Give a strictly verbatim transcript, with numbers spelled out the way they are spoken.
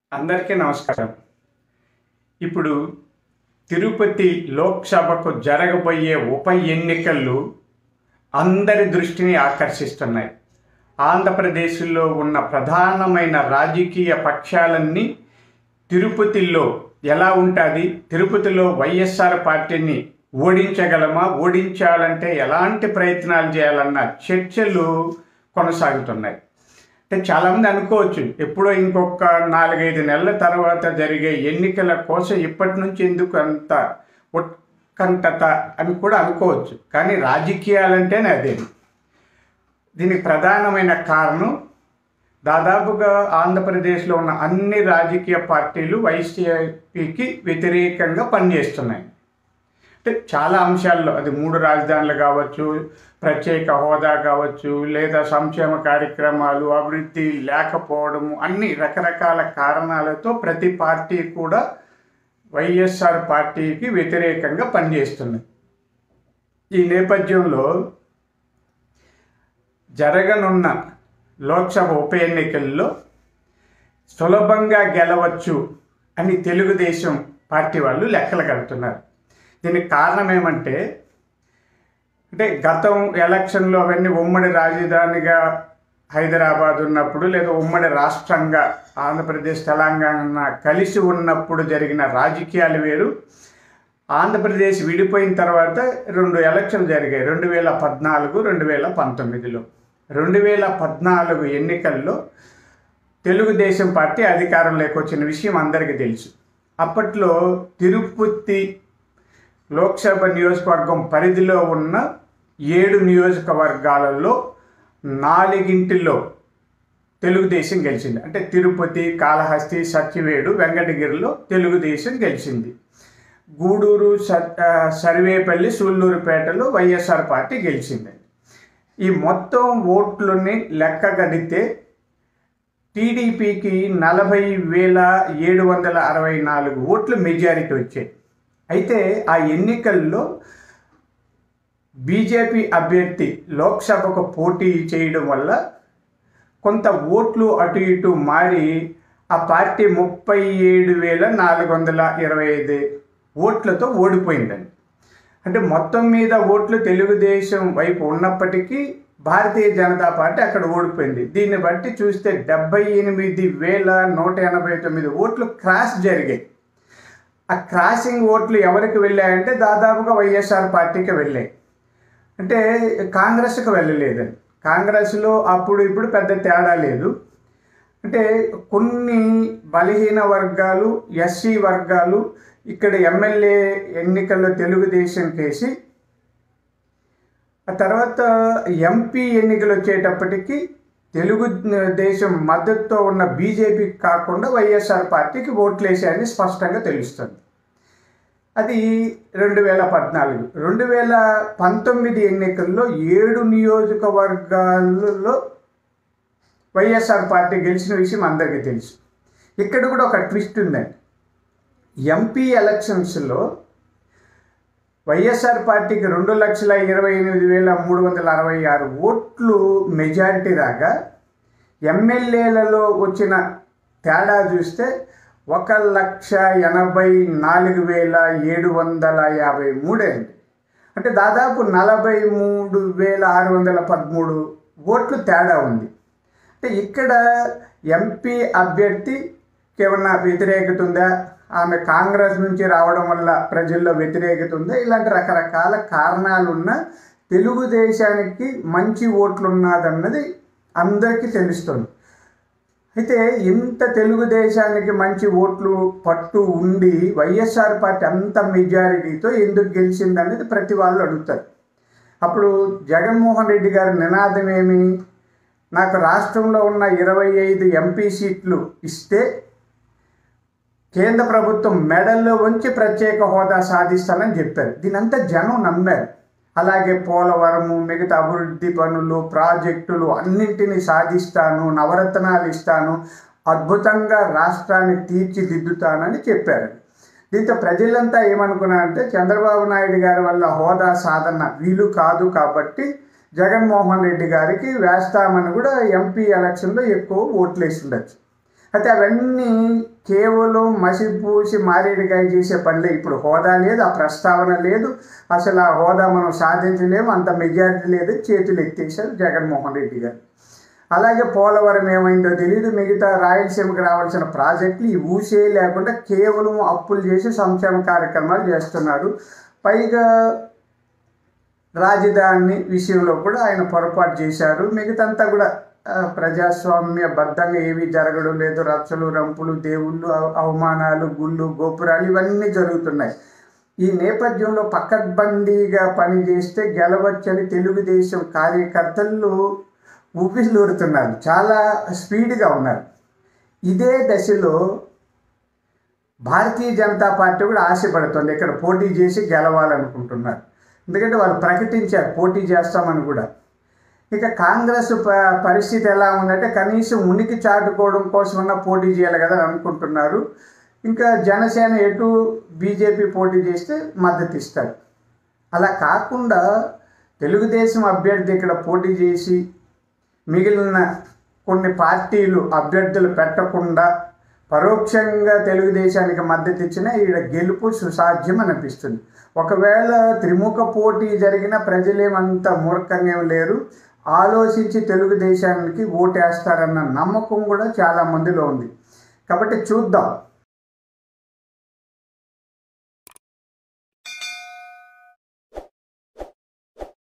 అందరికీ నమస్కారం. ఇప్పుడు తిరుపతి లోక్సభకు జరగబోయే ఉప ఎన్నికలు అందరి దృష్టిని ఆకర్షిస్తున్నాయి. ఆంధ్రప్రదేశ్లో ఉన్న ప్రధానమైన రాజకీయ పక్షాలన్నీ తిరుపతిలో ఎలా ఉంటుంది, తిరుపతిలో వైఎస్ఆర్ పార్టీని ఓడించగలమా, ఓడించాలంటే ఎలాంటి ప్రయత్నాలు చేయాలన్న చర్చలు కొనసాగుతున్నాయి. అంటే చాలామంది అనుకోవచ్చు, ఎప్పుడో ఇంకొక నాలుగైదు నెలల తర్వాత జరిగే ఎన్నికల కోసం ఇప్పటి నుంచి ఎందుకు అంత ఉత్కంఠత అని కూడా అనుకోవచ్చు. కానీ రాజకీయాలంటేనే అదే. దీనికి ప్రధానమైన కారణం దాదాపుగా ఆంధ్రప్రదేశ్లో ఉన్న అన్ని రాజకీయ పార్టీలు వైసీపీకి వ్యతిరేకంగా పనిచేస్తున్నాయి. అంటే చాలా అంశాల్లో, అది మూడు రాజధానులు కావచ్చు, ప్రత్యేక హోదా కావచ్చు, లేదా సంక్షేమ కార్యక్రమాలు, అభివృద్ధి లేకపోవడము, అన్ని రకరకాల కారణాలతో ప్రతి పార్టీ కూడా వైఎస్ఆర్ పార్టీకి వ్యతిరేకంగా పనిచేస్తున్నాయి. ఈ నేపథ్యంలో జరగనున్న లోక్సభ ఉప ఎన్నికల్లో సులభంగా గెలవచ్చు అని తెలుగుదేశం పార్టీ వాళ్ళు లెక్కలు కడుతున్నారు. దీనికి కారణం ఏమంటే, అంటే గతం ఎలక్షన్లో అవన్నీ ఉమ్మడి రాజధానిగా హైదరాబాద్ ఉన్నప్పుడు, లేదా ఉమ్మడి రాష్ట్రంగా ఆంధ్రప్రదేశ్ తెలంగాణ కలిసి ఉన్నప్పుడు జరిగిన రాజకీయాలు వేరు. ఆంధ్రప్రదేశ్ విడిపోయిన తర్వాత రెండు ఎలక్షన్లు జరిగాయి, రెండు వేల పద్నాలుగు రెండు వేల పంతొమ్మిదిలో. రెండు వేల పద్నాలుగు ఎన్నికల్లో తెలుగుదేశం పార్టీ అధికారంలోకి వచ్చిన విషయం అందరికీ తెలుసు. అప్పట్లో తిరుపతి లోక్సభ నియోజకవర్గం పరిధిలో ఉన్న ఏడు నియోజకవర్గాలలో నాలుగింటిలో తెలుగుదేశం గెలిచింది. అంటే తిరుపతి, కాళహస్తి, సత్యవేడు, వెంకటగిరిలో తెలుగుదేశం గెలిచింది. గూడూరు, సర్వేపల్లి, సూళ్ళూరుపేటలో వైఎస్ఆర్ పార్టీ గెలిచింది. ఈ మొత్తం ఓట్లని లెక్క కడితే టీడీపీకి నలభై వేల ఏడు వందల అరవై నాలుగు ఓట్లు మెజారిటీ వచ్చాయి. అయితే ఆ ఎన్నికల్లో బీజేపీ అభ్యర్థి లోక్సభకు పోటీ చేయడం వల్ల కొంత ఓట్లు అటు ఇటు మారి ఆ పార్టీ ముప్పై ఏడు వేల నాలుగు వందల ఇరవై ఐదు ఓట్లతో ఓడిపోయిందండి. అంటే మొత్తం మీద ఓట్లు తెలుగుదేశం వైపు ఉన్నప్పటికీ భారతీయ జనతా పార్టీ అక్కడ ఓడిపోయింది. దీన్ని బట్టి చూస్తే డెబ్బై ఎనిమిది వేల నూట ఎనభై తొమ్మిది ఓట్లు క్రాస్ జరిగాయి. ఆ క్రాసింగ్ ఓట్లు ఎవరికి వెళ్ళాయంటే దాదాపుగా వైఎస్ఆర్ పార్టీకి వెళ్ళాయి. అంటే కాంగ్రెస్కి వెళ్ళలేదండి. కాంగ్రెస్లో అప్పుడు ఇప్పుడు పెద్ద తేడా లేదు. అంటే కొన్ని బలహీన వర్గాలు, ఎస్సీ వర్గాలు ఇక్కడ ఎమ్మెల్యే ఎన్నికల్లో తెలుగుదేశం కేసి, ఆ తర్వాత ఎంపీ ఎన్నికలు వచ్చేటప్పటికి తెలుగుదేశం మద్దతుతో ఉన్న బీజేపీకి కాకుండా వైఎస్ఆర్ పార్టీకి ఓట్లు వేసాయని స్పష్టంగా తెలుస్తుంది. అది రెండు వేల పద్నాలుగు రెండు వేల పంతొమ్మిది ఎన్నికల్లో ఏడు నియోజకవర్గాలలో వైఎస్ఆర్ పార్టీ గెలిచిన విషయం అందరికీ తెలుసు. ఇక్కడ కూడా ఒక ట్విస్ట్ ఉందండి. ఎంపీ ఎలక్షన్స్లో వైఎస్ఆర్ పార్టీకి రెండు లక్షల ఇరవై ఎనిమిది వేల మూడు వందల అరవై ఆరు ఓట్లు మెజారిటీ రాగా, ఎమ్మెల్యేలలో వచ్చిన తేడా చూస్తే ఒక లక్ష ఎనభై నాలుగు వేల ఏడు వందల యాభై మూడు అండి. అంటే దాదాపు నలభై మూడు వేల ఆరు వందల పదమూడు ఓట్లు తేడా ఉంది. అంటే ఇక్కడ ఎంపీ అభ్యర్థికి ఏమన్నా వ్యతిరేకత ఉందా, ఆమె కాంగ్రెస్ నుంచి రావడం వల్ల ప్రజల్లో వ్యతిరేకత ఉందా, ఇలాంటి రకరకాల కారణాలున్న తెలుగుదేశానికి మంచి ఓట్లు ఉన్నదన్నది అందరికీ తెలుస్తుంది. అయితే ఇంత తెలుగుదేశానికి మంచి ఓట్లు పట్టు ఉండి వైఎస్ఆర్ పార్టీ అంత మెజారిటీతో ఎందుకు గెలిచిందనేది ప్రతి వాళ్ళు అడుగుతారు. అప్పుడు జగన్మోహన్ రెడ్డి గారి నినాదం ఏమి, నాకు రాష్ట్రంలో ఉన్న ఇరవై ఐదు ఎంపీ సీట్లు ఇస్తే కేంద్ర ప్రభుత్వం మెడల్లో ఉంచి ప్రత్యేక హోదా సాధిస్తానని చెప్పారు. దీనంతా జనం నమ్మారు. అలాగే పోలవరము, మిగతా అభివృద్ధి పనులు, ప్రాజెక్టులు అన్నింటినీ సాధిస్తాను, నవరత్నాలు ఇస్తాను, అద్భుతంగా రాష్ట్రాన్ని తీర్చిదిద్దుతానని చెప్పారు. దీంతో ప్రజలంతా ఏమనుకున్నారంటే చంద్రబాబు నాయుడు గారి వల్ల హోదా సాధన వీలు కాదు కాబట్టి జగన్మోహన్ రెడ్డి గారికి వేస్తామని కూడా ఎంపీ ఎలక్షన్లో ఎక్కువ ఓట్లు వేసి ఉండొచ్చు. అయితే అవన్నీ కేవలం మసిపూసి మారేడుకాయ చేసే పనులే. ఇప్పుడు హోదా లేదు, ఆ ప్రస్తావన లేదు, అసలు ఆ హోదా మనం సాధించలేము, అంత మెజారిటీ లేదు, చేతులు ఎత్తేసారు జగన్మోహన్ రెడ్డి గారు. అలాగే పోలవరం ఏమైందో తెలియదు, మిగతా రాయలసీమకు రావాల్సిన ప్రాజెక్టులు ఈ ఊసే లేకుండా కేవలం అప్పులు చేసి సంక్షేమ కార్యక్రమాలు చేస్తున్నారు. పైగా రాజధాని విషయంలో కూడా ఆయన పొరపాటు చేశారు. మిగతంతా కూడా ప్రజాస్వామ్య బద్ధంగా ఏవి జరగడం లేదు. రచ్చలు, రంపులు, దేవుళ్ళు, అవమానాలు, గుళ్ళు, గోపురాలు ఇవన్నీ జరుగుతున్నాయి. ఈ నేపథ్యంలో పకడ్బందీగా పనిచేస్తే గెలవచ్చని తెలుగుదేశం కార్యకర్తలు ఊపిరిలుడుతున్నారు, చాలా స్పీడ్గా ఉన్నారు. ఇదే దశలో భారతీయ జనతా పార్టీ కూడా ఆశపడుతుంది, ఇక్కడ పోటీ చేసి గెలవాలనుకుంటున్నారు. ఎందుకంటే వాళ్ళు ప్రకటించారు పోటీ చేస్తామని కూడా. ఇక కాంగ్రెస్ ప పరిస్థితి ఎలా ఉందంటే కనీసం ఉనికి చాటుకోవడం కోసమన్నా పోటీ చేయాలి కదా అనుకుంటున్నారు. ఇంకా జనసేన ఎటు బీజేపీ పోటీ చేస్తే మద్దతు ఇస్తారు. అలా కాకుండా తెలుగుదేశం అభ్యర్థి ఇక్కడ పోటీ చేసి మిగిలిన కొన్ని పార్టీలు అభ్యర్థులు పెట్టకుండా పరోక్షంగా తెలుగుదేశానికి మద్దతు ఇచ్చినా ఈడ గెలుపు సుసాధ్యం అనిపిస్తుంది. ఒకవేళ త్రిముఖ పోటీ జరిగిన ప్రజలేమంత మూర్ఖంగా లేరు, ఆలోచించి తెలుగుదేశానికి ఓటేస్తారన్న నమ్మకం కూడా చాలా మందిలో ఉంది. కాబట్టి చూద్దాం.